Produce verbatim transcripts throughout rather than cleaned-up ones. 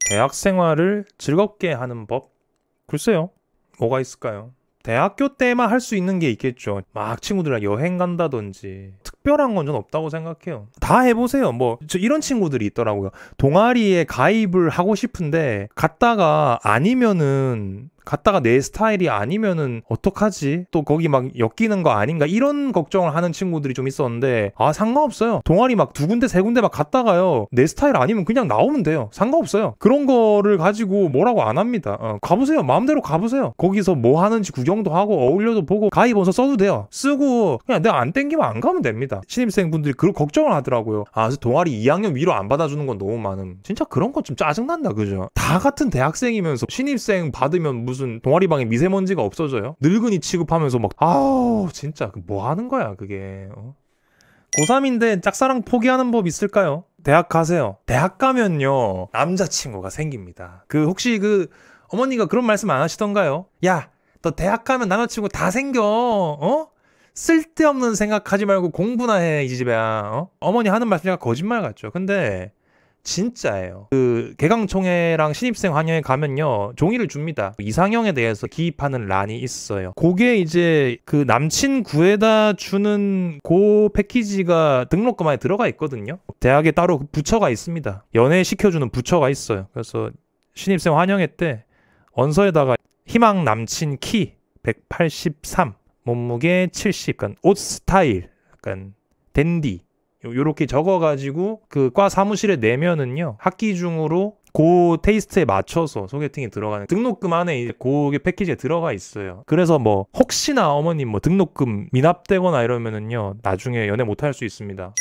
대학 생활을 즐겁게 하는 법? 글쎄요. 뭐가 있을까요? 대학교 때만 할 수 있는 게 있겠죠. 막 친구들이랑 여행 간다든지 특별한 건 전 없다고 생각해요. 다 해보세요. 뭐 저 이런 친구들이 있더라고요. 동아리에 가입을 하고 싶은데 갔다가 아니면은 갔다가 내 스타일이 아니면은 어떡하지? 또 거기 막 엮이는 거 아닌가? 이런 걱정을 하는 친구들이 좀 있었는데 아 상관없어요. 동아리 막 두 군데 세 군데 막 갔다가요. 내 스타일 아니면 그냥 나오면 돼요. 상관없어요. 그런 거를 가지고 뭐라고 안 합니다. 어, 가보세요. 마음대로 가보세요. 거기서 뭐 하는지 구경도 하고 어울려도 보고 가입원서 써도 돼요. 쓰고 그냥 내가 안 땡기면 안 가면 됩니다. 신입생분들이 그런 걱정을 하더라고요. 아 동아리 이 학년 위로 안 받아주는 건 너무 많음. 진짜 그런 건 좀 짜증난다 그죠? 다 같은 대학생이면서 신입생 받으면 무슨 동아리방에 미세먼지가 없어져요? 늙은이 취급하면서 막 아우 진짜 뭐 하는 거야 그게. 어? 고삼인데 짝사랑 포기하는 법 있을까요? 대학 가세요. 대학 가면요 남자친구가 생깁니다. 그 혹시 그 어머니가 그런 말씀 안 하시던가요? 야 너 대학 가면 남자친구 다 생겨. 어? 쓸데없는 생각하지 말고 공부나 해 이 집애야. 어? 어머니 하는 말씀 제가 거짓말 같죠. 근데 진짜예요. 그 개강총회랑 신입생 환영회 가면요 종이를 줍니다. 이상형에 대해서 기입하는 란이 있어요. 그게 이제 그 남친 구해다 주는 그 패키지가 등록금 안에 들어가 있거든요. 대학에 따로 부처가 있습니다. 연애 시켜주는 부처가 있어요. 그래서 신입생 환영회 때 원서에다가 희망 남친 키 백팔십삼, 몸무게 칠십, 약간 옷 스타일, 약간 댄디 요렇게 적어가지고 그 과 사무실에 내면은요 학기 중으로 그 테이스트에 맞춰서 소개팅이 들어가는 등록금 안에 이제 그게 패키지에 들어가 있어요. 그래서 뭐 혹시나 어머님 뭐 등록금 미납되거나 이러면은요 나중에 연애 못할 수 있습니다.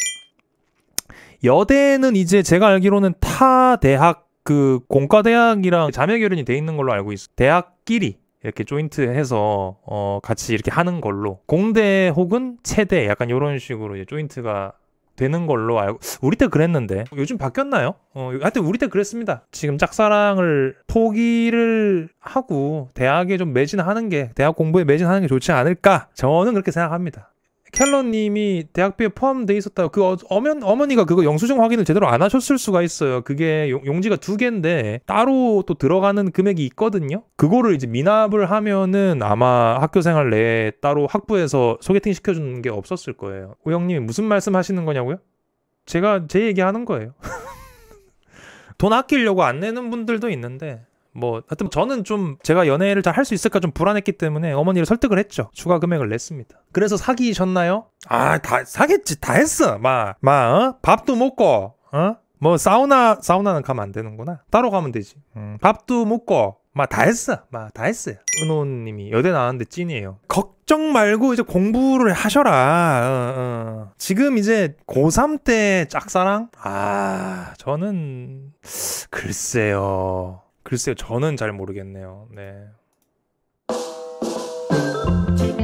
여대는 이제 제가 알기로는 타 대학 그 공과대학이랑 자매 결연이 돼 있는 걸로 알고 있어요. 대학끼리 이렇게 조인트 해서 어 같이 이렇게 하는 걸로 공대 혹은 체대 약간 이런 식으로 이제 조인트가 되는 걸로 알고 우리 때 그랬는데 요즘 바뀌었나요? 어, 하여튼 우리 때 그랬습니다. 지금 짝사랑을 포기를 하고 대학에 좀 매진하는 게 대학 공부에 매진하는 게 좋지 않을까? 저는 그렇게 생각합니다. 켈러님이 대학비에 포함돼 있었다고 그 어, 어면, 어머니가 그거 영수증 확인을 제대로 안 하셨을 수가 있어요. 그게 용, 용지가 두 개인데 따로 또 들어가는 금액이 있거든요. 그거를 이제 미납을 하면은 아마 학교생활 내에 따로 학부에서 소개팅 시켜주는 게 없었을 거예요. 우영님이 무슨 말씀 하시는 거냐고요? 제가 제 얘기하는 거예요. 돈 아끼려고 안 내는 분들도 있는데 뭐 하여튼 저는 좀 제가 연애를 잘 할 수 있을까 좀 불안했기 때문에 어머니를 설득을 했죠. 추가 금액을 냈습니다. 그래서 사귀셨나요? 아, 다 사겠지. 다 했어. 막, 막, 어? 밥도 먹고, 어? 뭐 사우나, 사우나는 가면 안 되는구나. 따로 가면 되지. 음, 밥도 먹고, 막 다 했어. 막 다 했어요. 은호님이 여대 나왔는데 찐이에요. 걱정 말고 이제 공부를 하셔라. 어, 어. 지금 이제 고삼 때 짝사랑? 아, 저는 글쎄요. 글쎄요, 저는 잘 모르겠네요. 네.